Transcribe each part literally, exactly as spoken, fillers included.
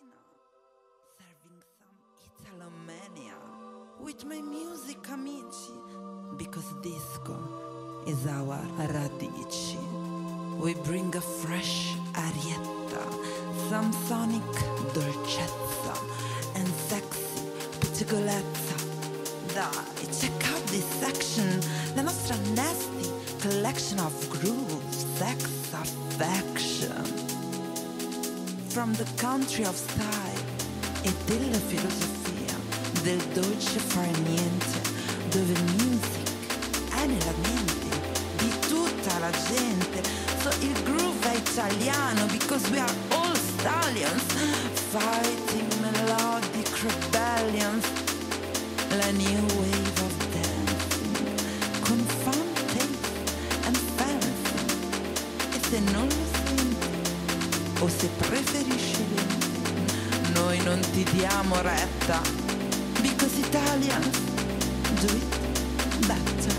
Serving some Italomania with my music amici, because disco is our radici. We bring a fresh arietta, some sonic dolcezza and sexy piccolezza. Dai, check out this section, la nostra nasty collection of groove, sex, affection. From the country of style e della filosofia, del dolce fare niente, dove music è nella mente di tutta la gente. So il groove è italiano, because we are all stallions, fighting melodic rebellions. La new wave of dancing, con fun, taste and fancy. E se non lo senti, o se preferisci lenti, noi non ti diamo retta, because Italians do it better.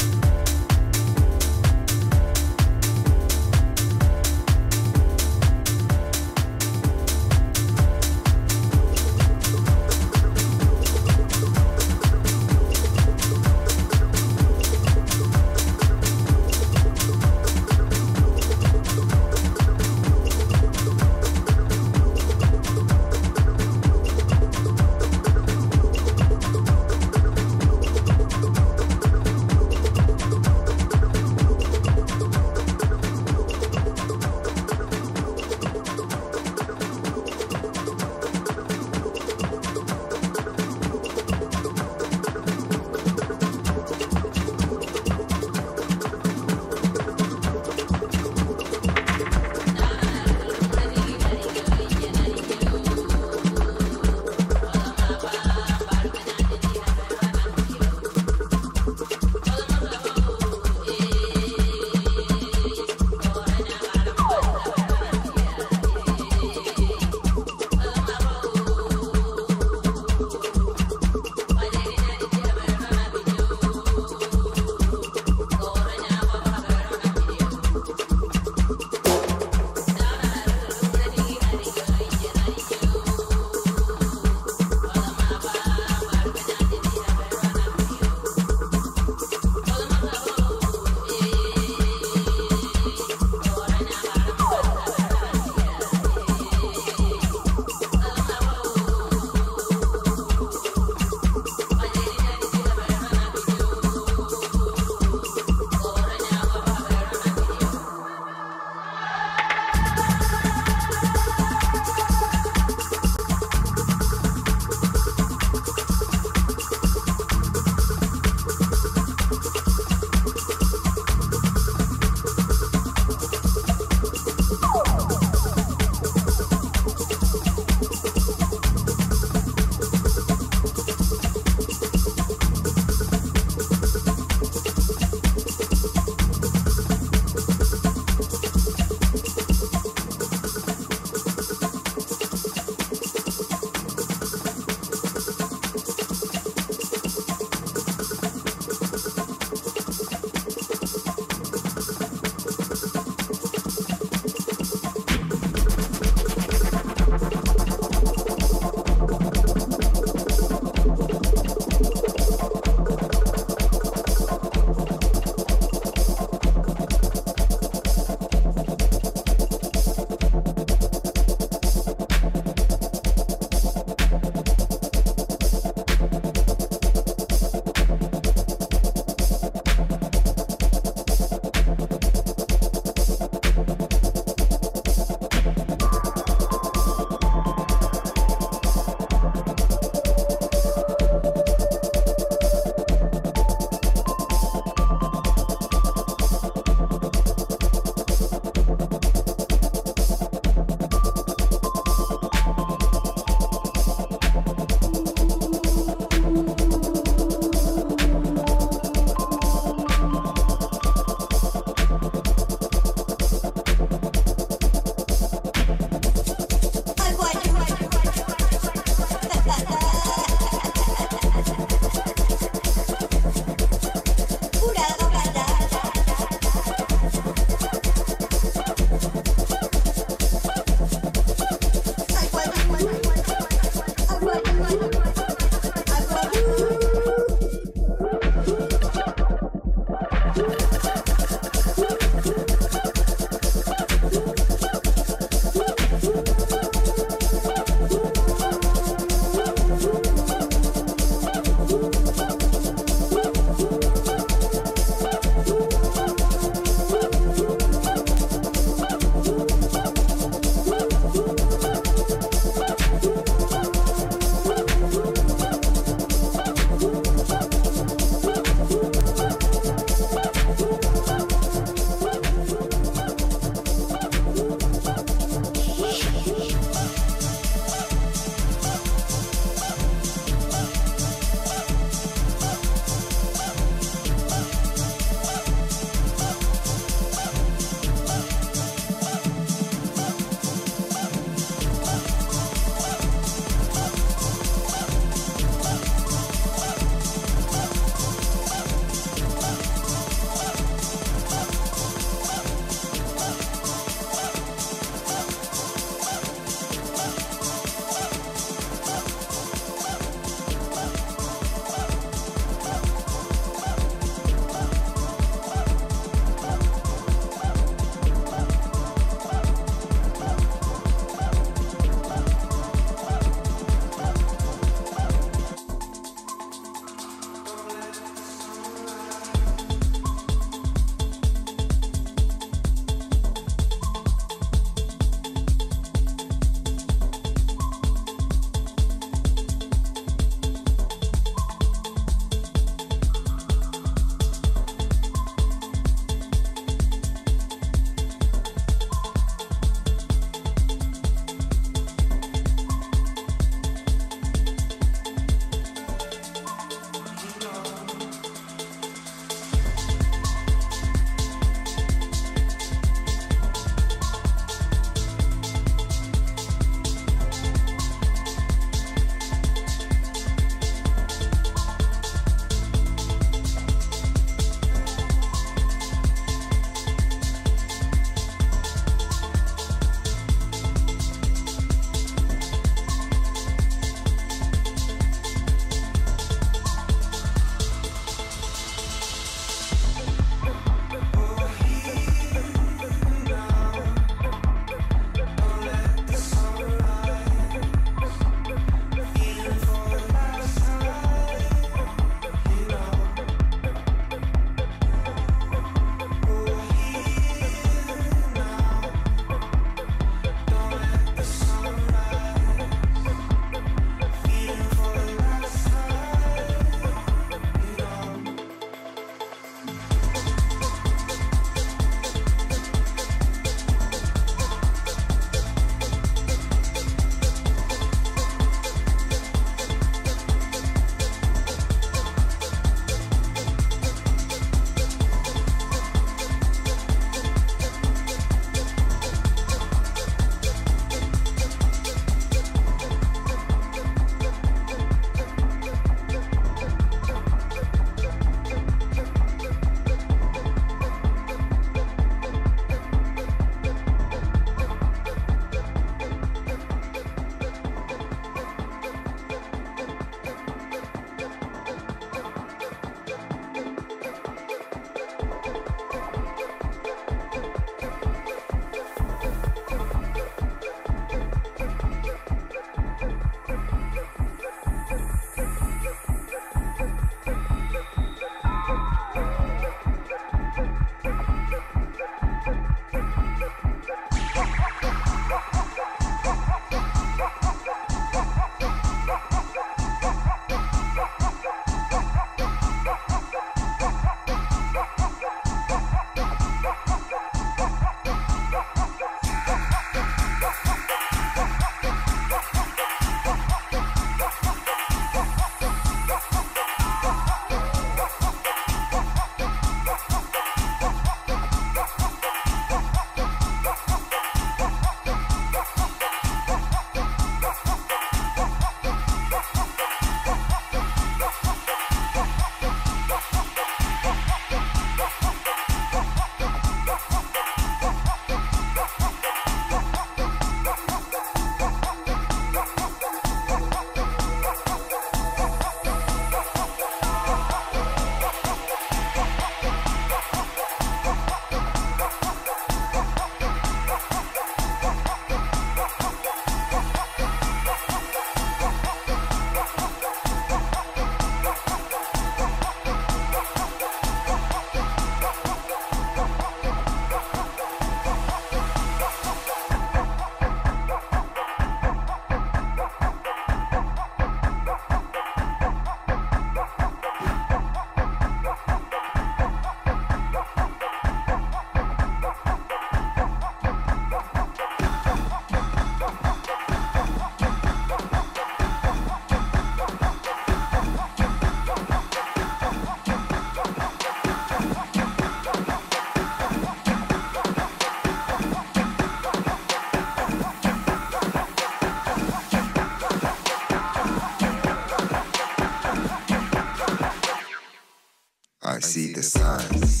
I see the signs.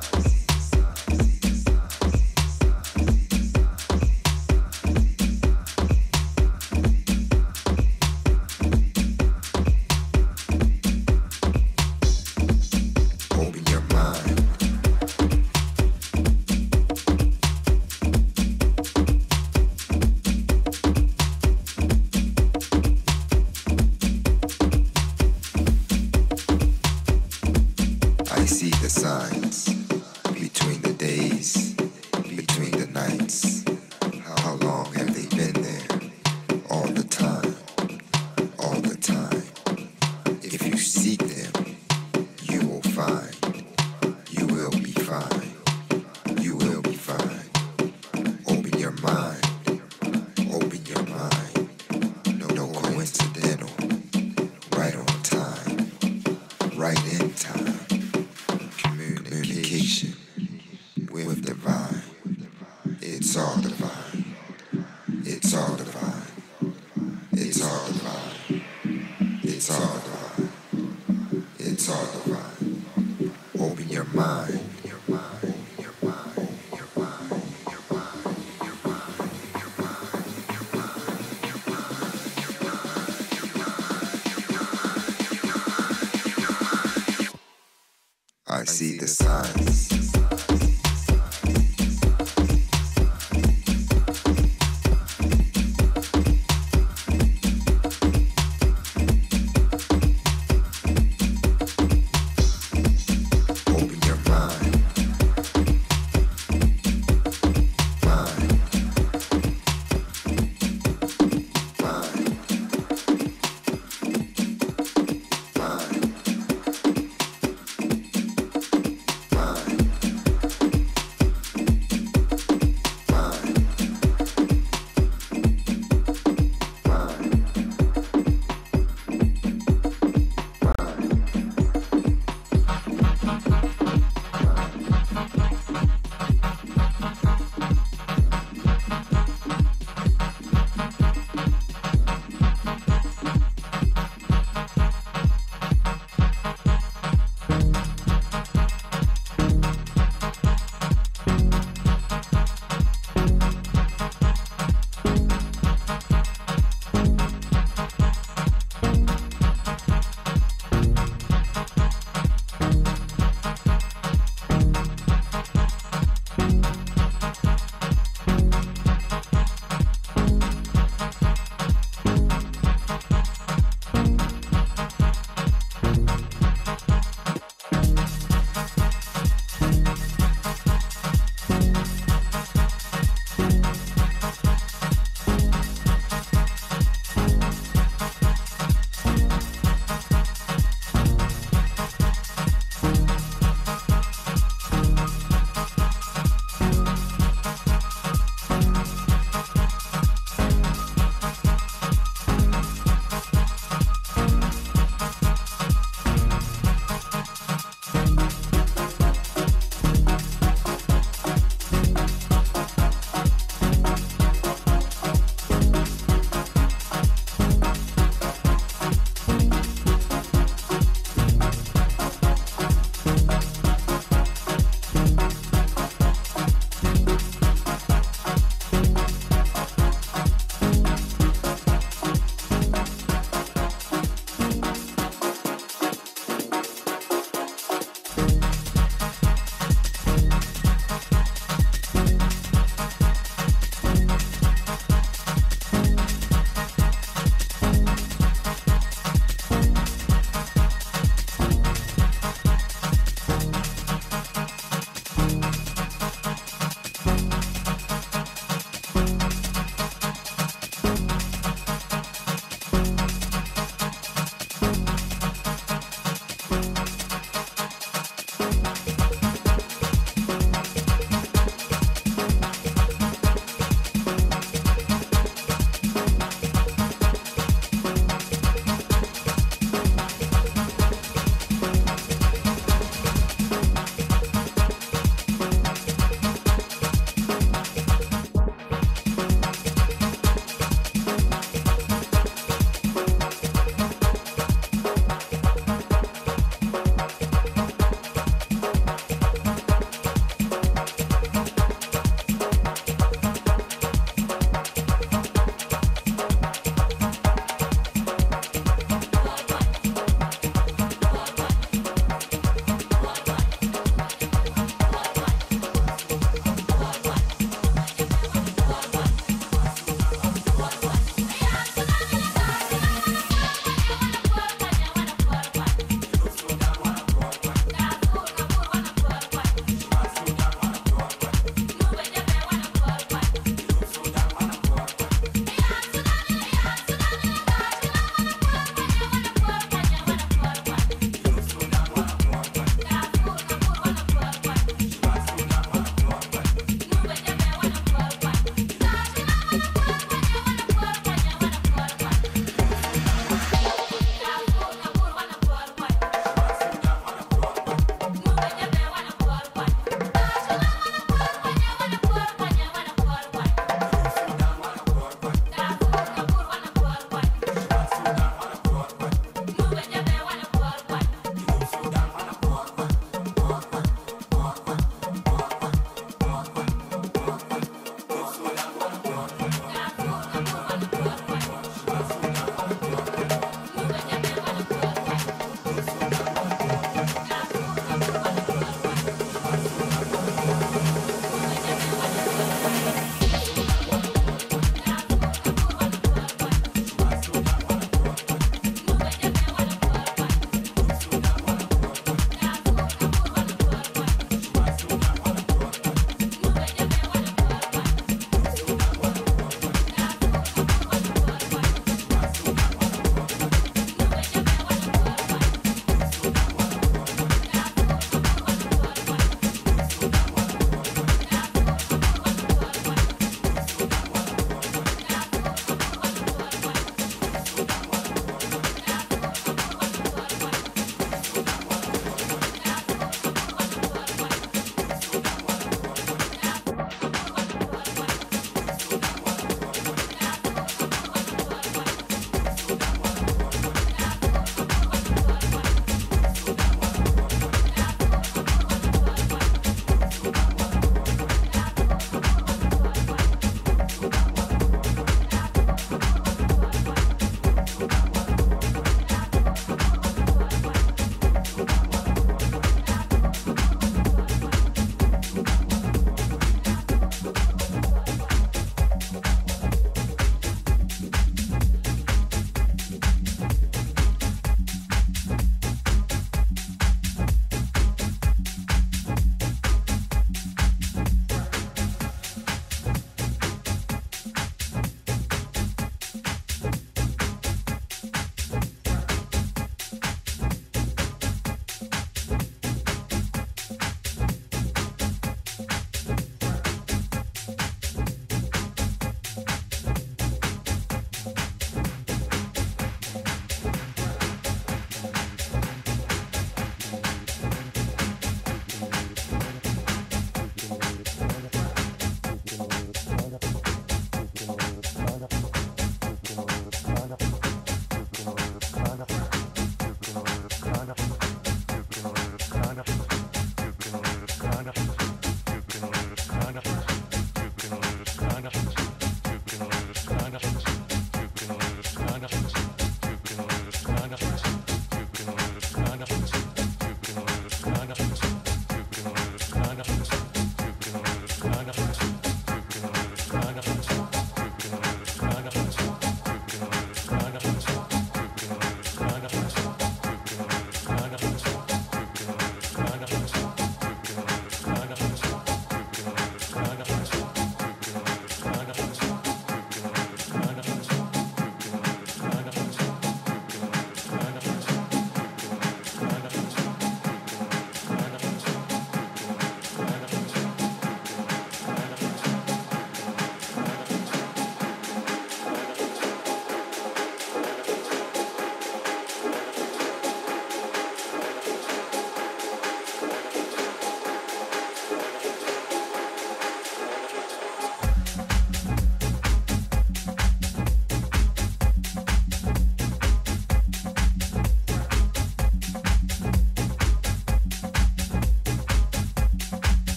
Open your mind. I see the signs between the days, between the nights. How long have they been there? All the time, all the time. If you seek them, you will find. You will be fine. You will be fine. Open your mind. Open your mind. No, no coincidental. Right on time. Right in time. Communication with divine. It's all divine. It's all divine. It's all divine. It's all divine. It's all divine. Open your mind. Your mind. Your mind. Your mind. Your mind. Your mind. Your mind. Your mind. Your mind. I see the signs. Open your mind. Mind. Mind. Mind. Mind.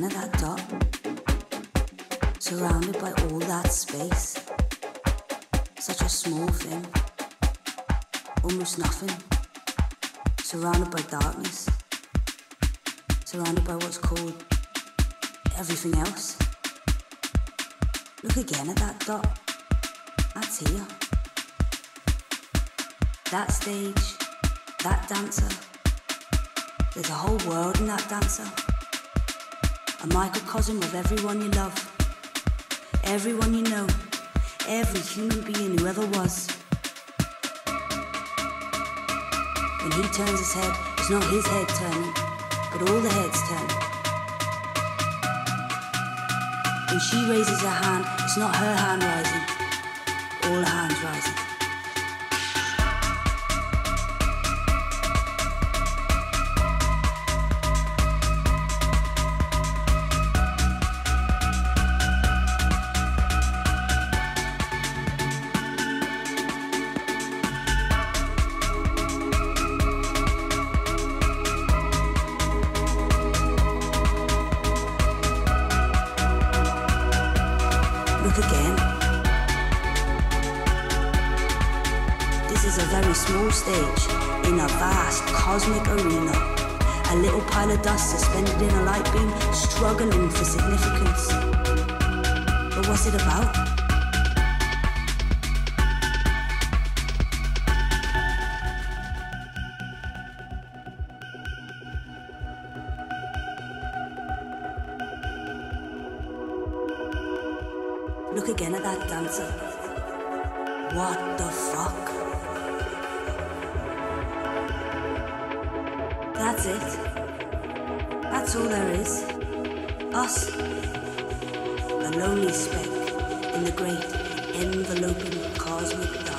again at that dot, surrounded by all that space. Such a small thing, almost nothing, surrounded by darkness, surrounded by what's called everything else. Look again at that dot, that's here. That stage, that dancer, there's a whole world in that dancer. A microcosm of everyone you love, everyone you know, every human being who ever was. When he turns his head, it's not his head turning, but all the heads turn. When she raises her hand, it's not her hand rising, all the hands rising. Small stage in a vast cosmic arena. A little pile of dust suspended in a light beam, struggling for significance. But what's it about? Look again at that dancer. What the fuck? That's it. That's all there is. Us. A lonely speck in the great enveloping cosmic dark.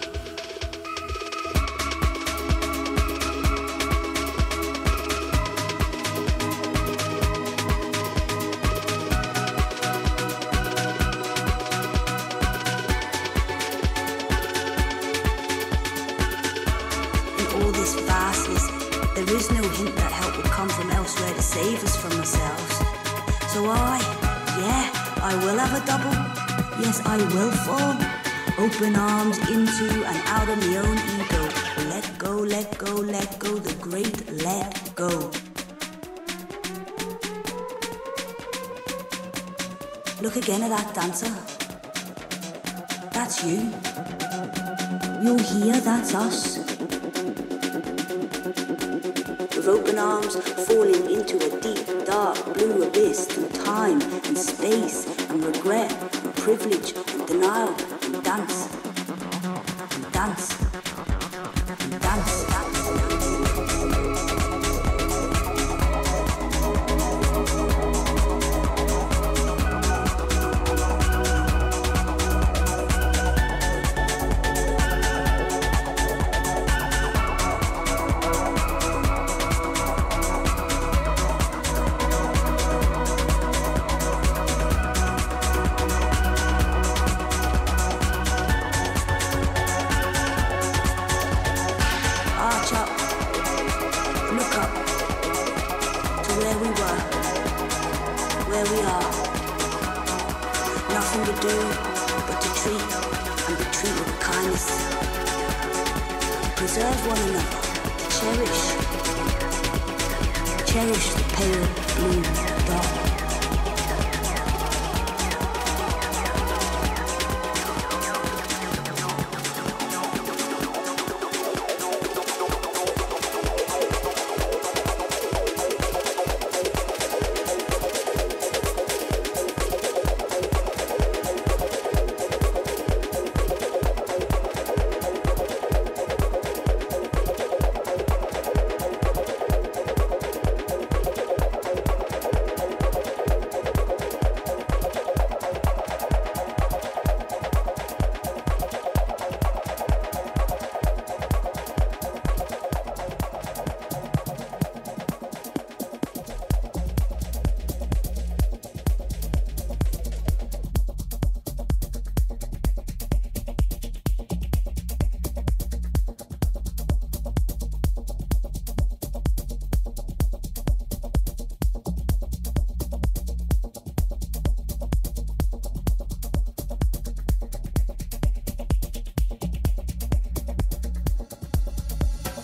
In all this vastness, there is no hint that help will come from elsewhere to save us from ourselves. So I, yeah, I will have a double. Yes, I will fall. Open arms into and out of my own ego. Let go, let go, let go, the great let go. Look again at that dancer. That's you. You're here, that's us. With open arms falling into a deep, dark blue abyss through time and space and regret and privilege and denial and dance and dance and dance. Preserve one another. Cherish. Cherish the pale blue dot.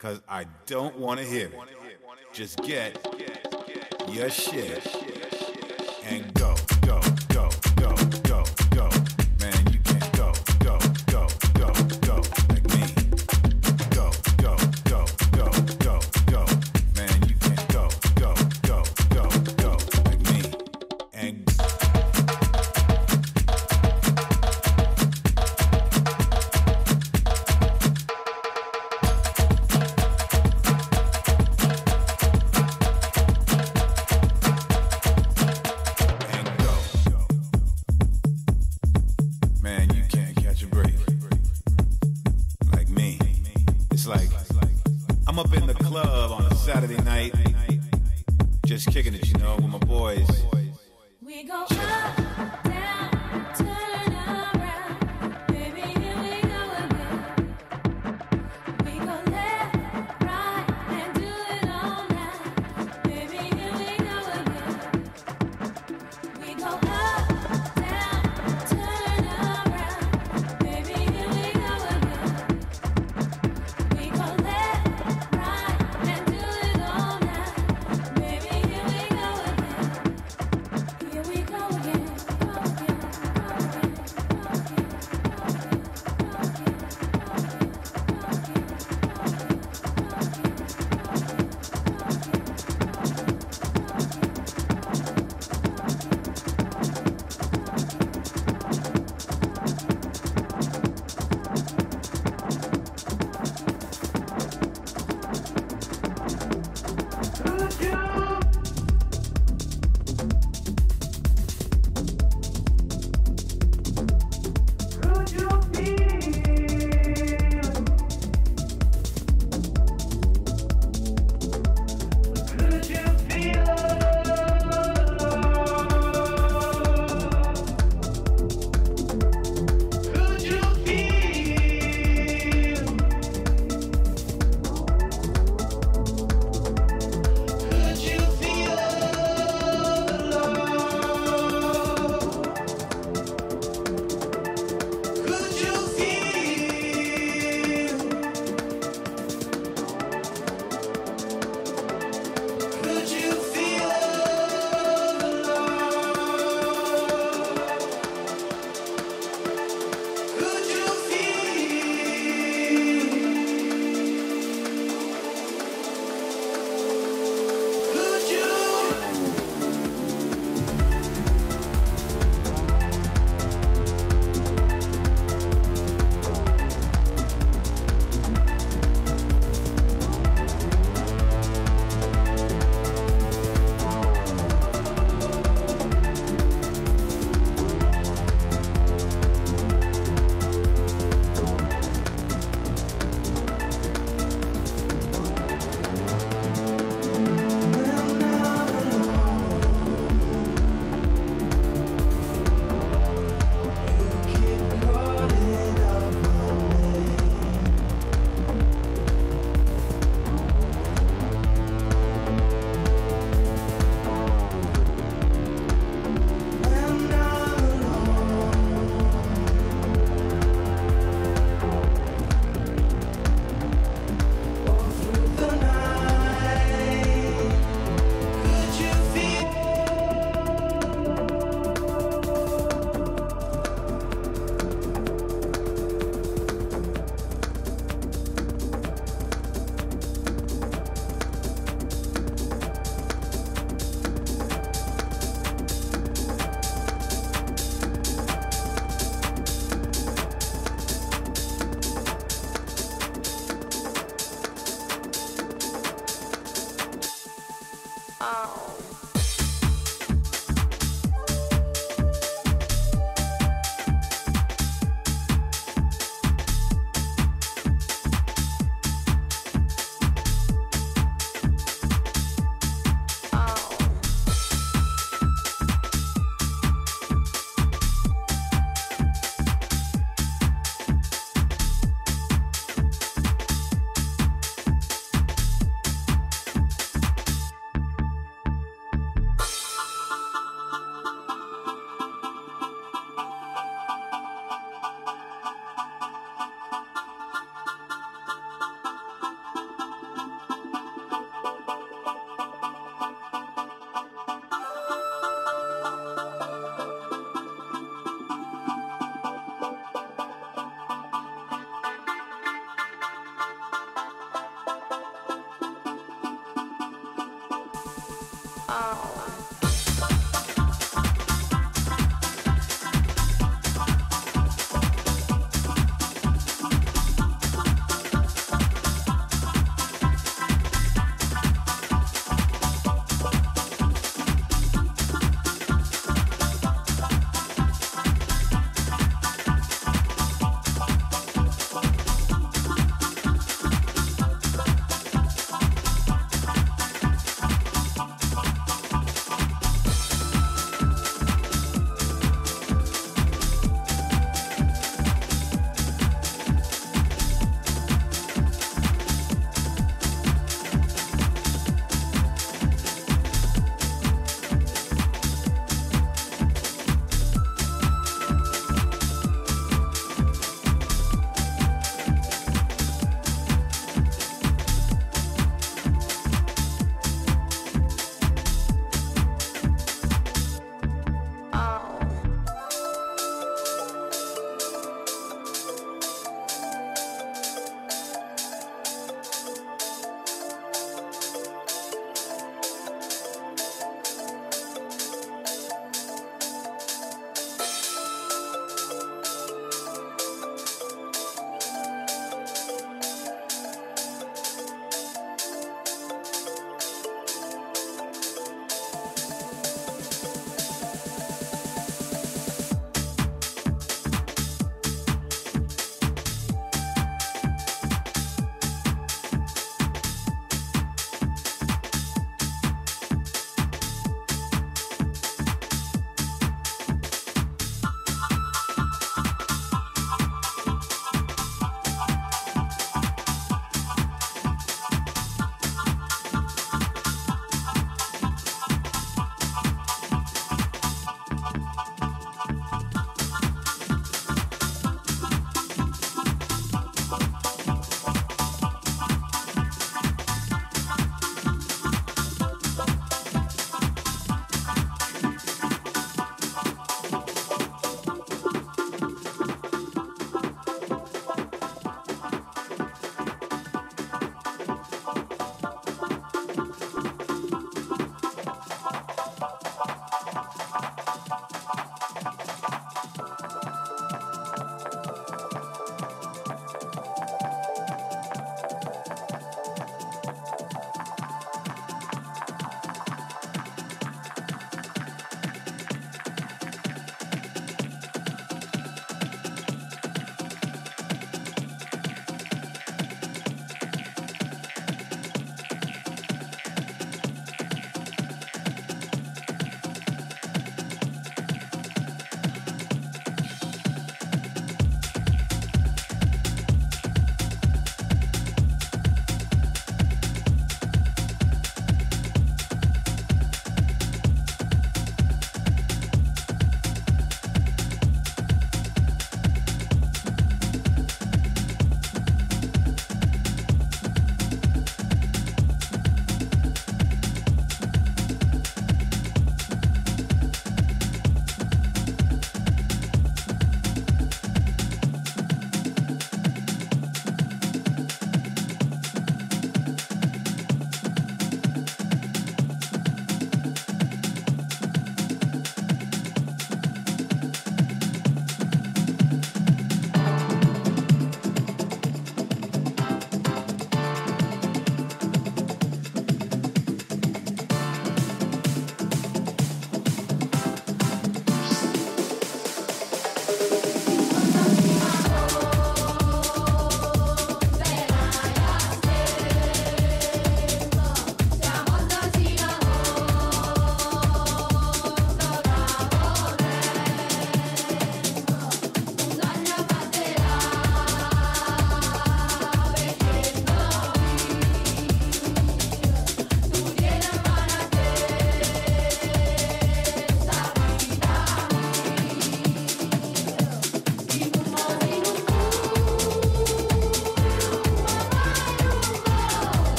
cause I don't want to hear it. Just get your shit and go, go, go, go, go, go. Man, you can't go, go, go, go, go like me. Go, go, go, go, go, go. Man, you can't go, go, go, go, go like me. And Saturday night, just kicking it, you know, with my boys. We go up, down, turn around, baby, here we go again. We go left, right, and do it all night, baby, here we go again. We go up, down, turn around, baby, here we go again. We go left, right, and do it all night, baby, here we go again. Here we go again, go again, go again, go again, go again, go again, go again, go again, go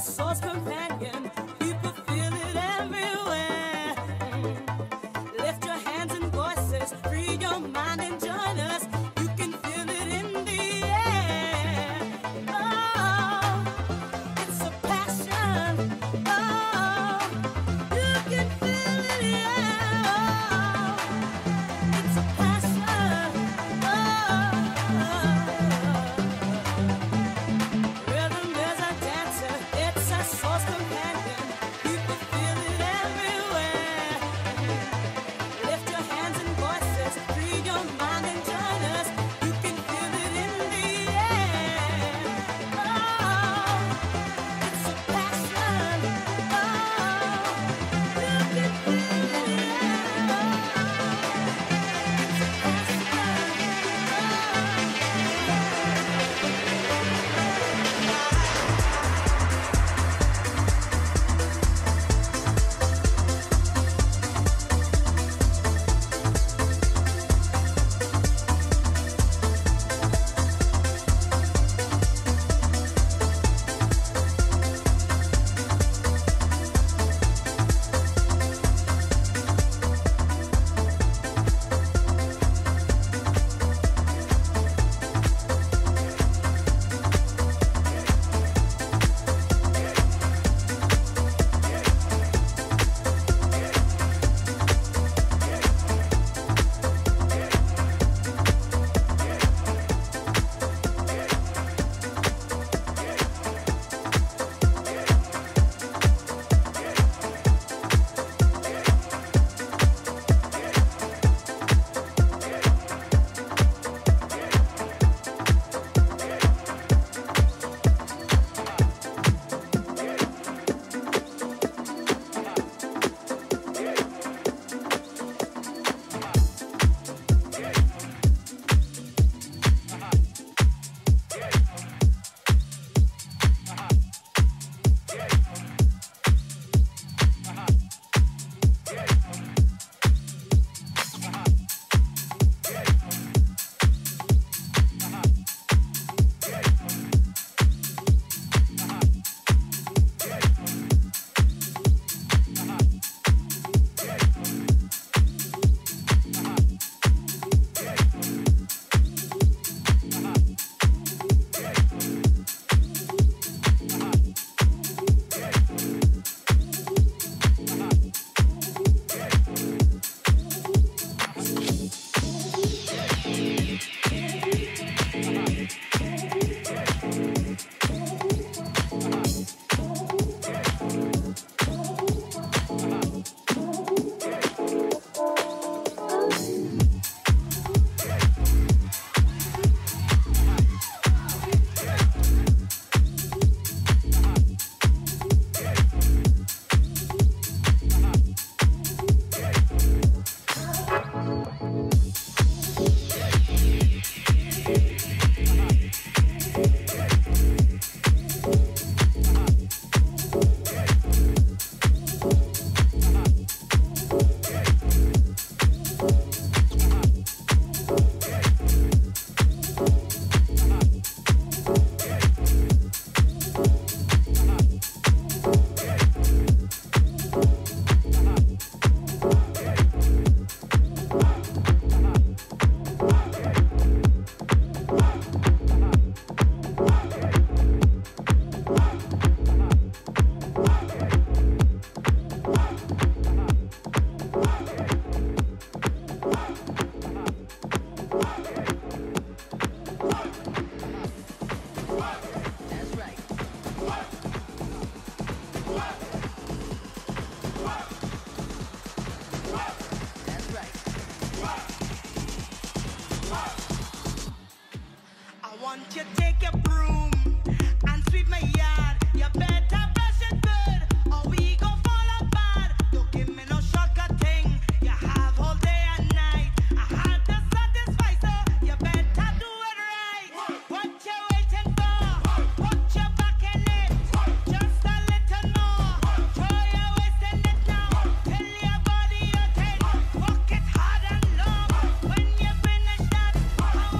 soul's companion. People feel it everywhere. Lift your hands and voices, free your mind and join us. You can feel it in the air. Oh, it's a passion. Oh, you can feel it, yeah. Oh, it's a passion. Oh, rhythm is a dancer. It's a soul's companion. People feel it everywhere. Lift your hands and voices, free your mind and join us. You can feel it in the air. Oh, it's a passion. Oh, you can feel it, yeah. Oh, it's a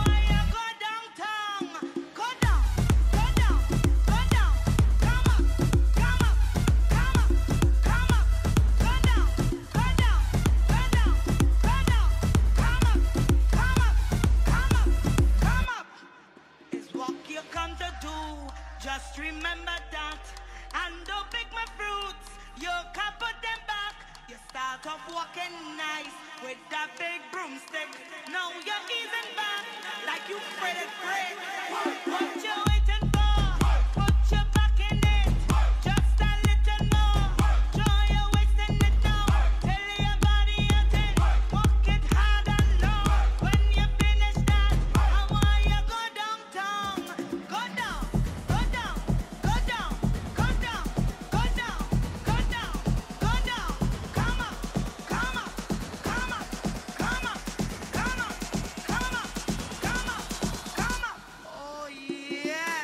Go down, go down, go down. Come on. Just remember that, and don't pick my fruits. You can put them back. You start off walking nice with that big broomstick. Now you're easing back like you fretted break. What you waiting for? Put your back in it. Just a little more. Joy, you're wasting it now. Tell your body you're thin. Walk it hard and low. When you finish that, I want you go downtown. Go down, go down, go down, go down, go down, go down, go down. Come up, come up, come up, come up, come up, come up, come up, come up. Oh yes.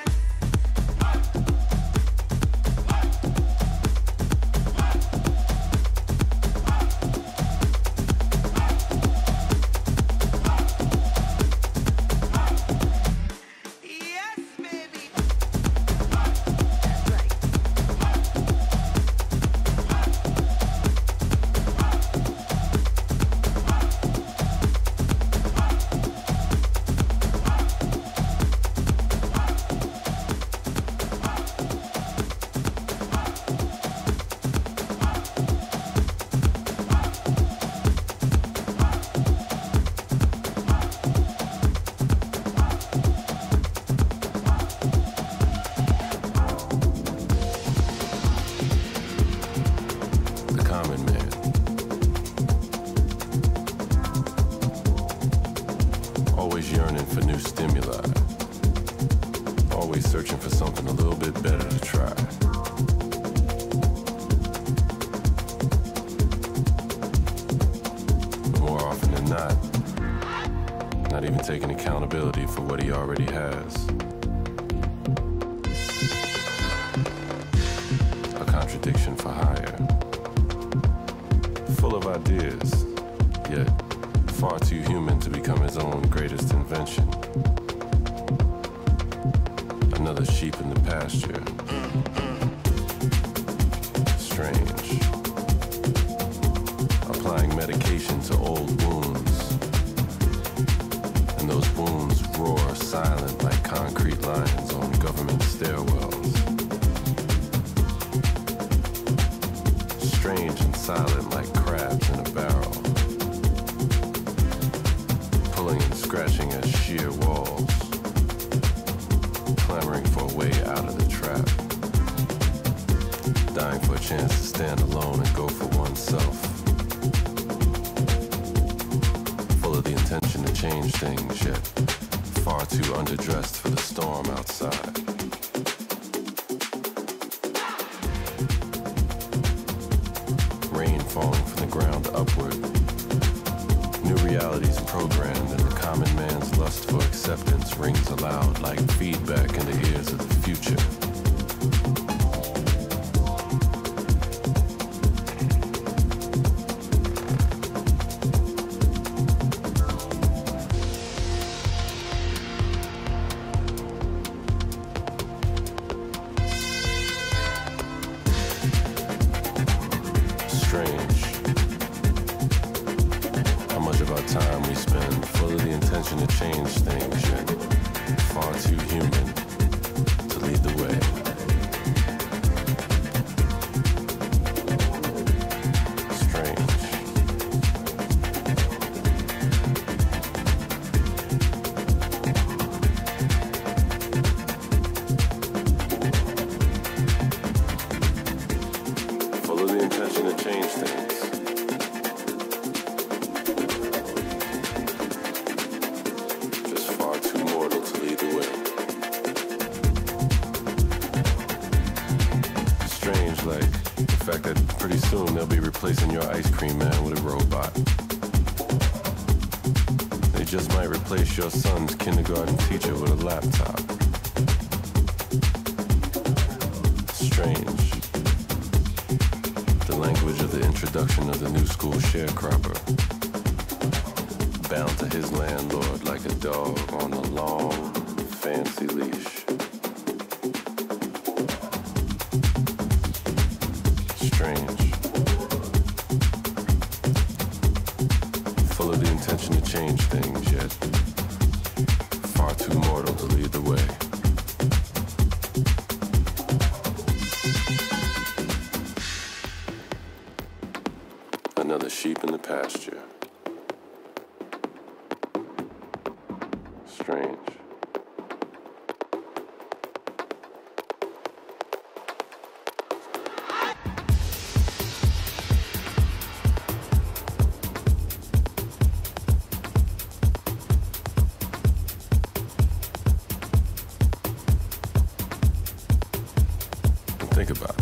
Yes, baby. That's right. The common man. Always yearning for new stimuli. Always searching for something a little bit better to try. But more often than not, not even taking accountability for what he already has. A contradiction for hire. Full of ideas, yet far too human to become his own greatest invention. Another sheep in the pasture. Strange. Applying medication to old wounds. And those wounds roar silent like concrete lions on government stairwells. Strange and silent like crabs in a barrel. Pulling and scratching at sheer walls. Clamoring for a way out of the trap. Dying for a chance to stand alone and go for oneself. Full of the intention to change things, yet far too underdressed for the storm outside. Rain falling from the ground upward. New realities programmed, and the common man's lust for acceptance rings aloud like feedback in the ears of the future. Strange. How much of our time we spend full of the intention to change things, yet far too human to lead the way. Strange. Full of the intention to change things. Just far too mortal to lead the way. Strange, like the fact that pretty soon they'll be replacing your ice cream man with a robot. They just might replace your son's kindergarten teacher with a laptop. Strange. The language of the introduction of the new school sharecropper. Bound to his landlord like a dog on a long, fancy leash. Strange. Full of the intention to change things, yet far too mortal to lead the way. strange. Think about it.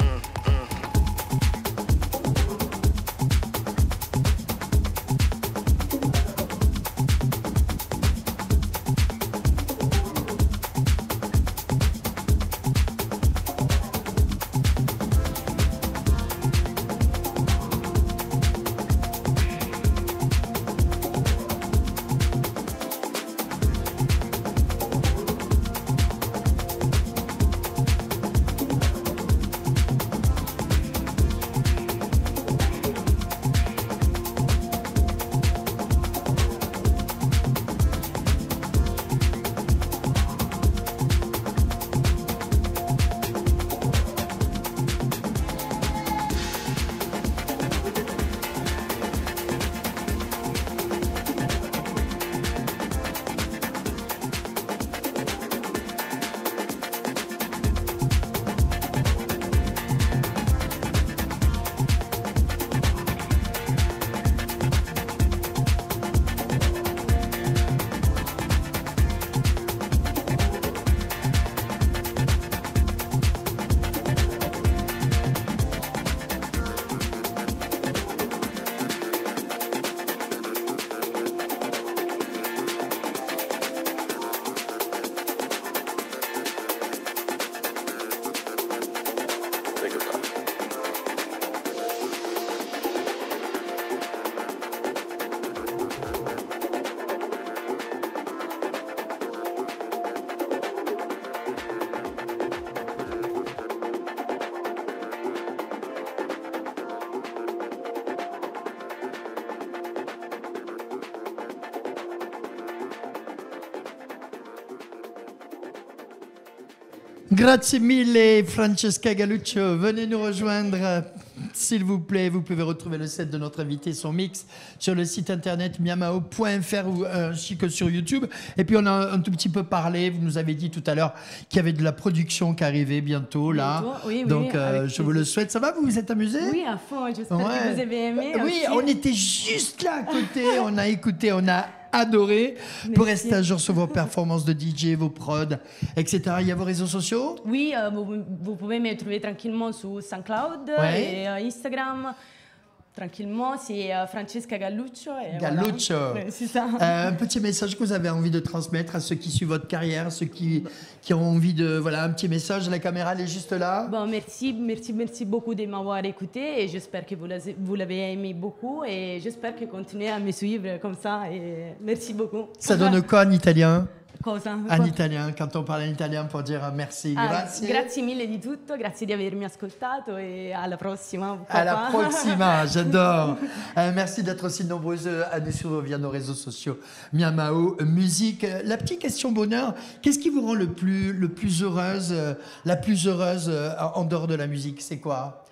Grazie mille Francesca Gallucio, venez nous rejoindre s'il vous plaît. Vous pouvez retrouver le set de notre invité, son mix, sur le site internet miamao point f r ou ainsi que sur YouTube. Et puis on a un tout petit peu parlé, vous nous avez dit tout à l'heure qu'il y avait de la production qui arrivait bientôt là. Bientôt, oui, oui, donc euh, je plaisir. vous le souhaite. Ça va, vous vous êtes amusé? Oui, à fond, j'espère Ouais. que vous avez aimé. Oui, aussi. on était juste là à côté, on a écouté, on a adoré. Pour Merci. rester à jour sur vos performances de D J, vos prods, et cetera. Il y a vos réseaux sociaux? Oui, euh, vous, vous pouvez me trouver tranquillement sur SoundCloud Ouais. et euh, Instagram. Tranquillement, c'est euh, Francesca Gallucio. et Gallucio. voilà. Ouais, c'est ça. Euh, un petit message que vous avez envie de transmettre à ceux qui suivent votre carrière, à ceux qui, qui ont envie de... Voilà, un petit message, la caméra elle est juste là. Bon, merci, merci, merci beaucoup de m'avoir écouté et j'espère que vous l'avez, vous l'avez aimé beaucoup et j'espère que continuez à me suivre comme ça et merci beaucoup. Ça donne quoi en italien? Cosa? En Quoi? italien, quand on parle en italien pour dire merci, Ah, grazie. grazie mille di tutto, grazie di avermi ascoltato e alla prossima. À la papà. proxima, j'adore. Euh, merci d'être aussi nombreuses à nous suivre via nos réseaux sociaux. Miamao Musique. La petite question bonheur, qu'est-ce qui vous rend le plus, le plus heureuse, euh, la plus heureuse euh, en dehors de la musique? C'est quoi?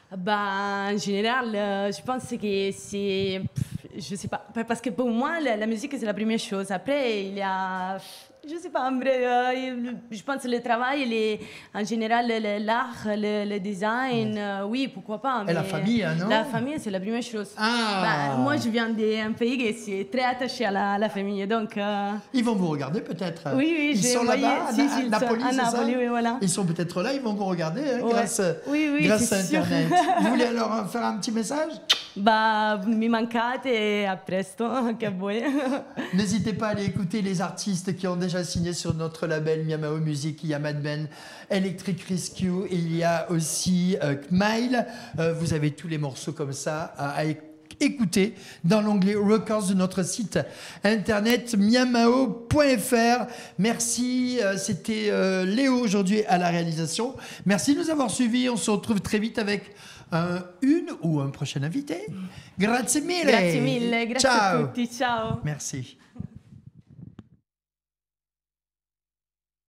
Bah, en général, euh, je pense que c'est... pff, Je sais pas, parce que pour moi, la, la musique, c'est la première chose. Après, il y a... Je sais pas, en vrai, euh, je pense que le travail, les, en général, le- l'art, le, le design, euh, oui, pourquoi pas. Et la mais famille, hein, non? La famille, c'est la première chose. Ah. Bah, moi, je viens d'un pays qui est très attaché à la, à la famille, donc... euh, Ils vont vous regarder peut-être. Oui, oui, Ils j'ai sont envoyé- là-bas, à, si, à si, ils Napoli, sont à c'est ça? Napoli, oui, voilà. Ils sont peut-être là, ils vont vous regarder hein, Ouais. grâce, Oui, oui, grâce c'est à sûr. Internet. Vous voulez alors faire un petit message? Bah, mi mancate e a presto anche a voi. N'hésitez pas à aller écouter les artistes qui ont déjà signé sur notre label Miamao Music. Il y a Mad Men, Electric Rescue, et il y a aussi euh, Kmile. Euh, vous avez tous les morceaux comme ça à, à écouter dans l'onglet Records de notre site internet miamao point f r. Merci, euh, c'était euh, Léo aujourd'hui à la réalisation. Merci de nous avoir suivis. On se retrouve très vite avec euh, une ou un prochain invité. Grazie mille. Grazie mille, grazie Ciao. a tutti, ciao. Merci.